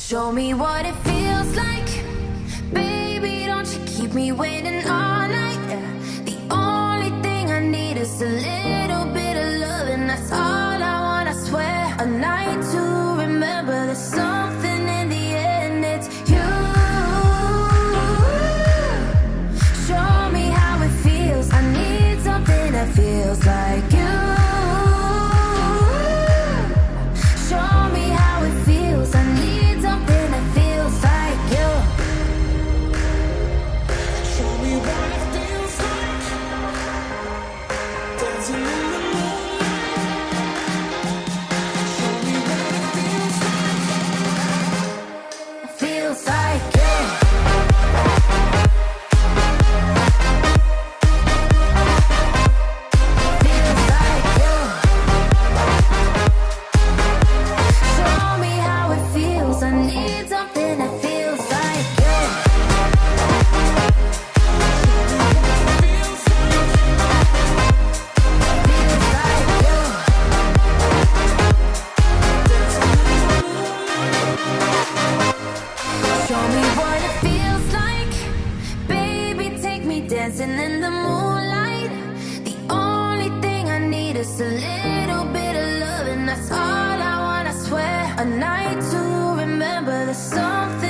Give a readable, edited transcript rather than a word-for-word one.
Show me what it feels like. Baby, don't you keep me waiting all night. The only thing I need is a little bit of love, and that's all I want, I swear. A night to remember, there's something in the end, it's you. Show me how it feels. I need something that feels like you. Show me how it feels. I need something that feels like you. Show me what it feels like. Dancing in the moonlight. Show me what it feels like. Feels like you. Feels like you. Show me how it feels. I need something that feels like you. Feels like. Feels like you. Show me what it feels like. Baby, take me dancing in the moonlight. The only thing I need is a little bit of love, and that's all I want, I swear. A night to remember, there's something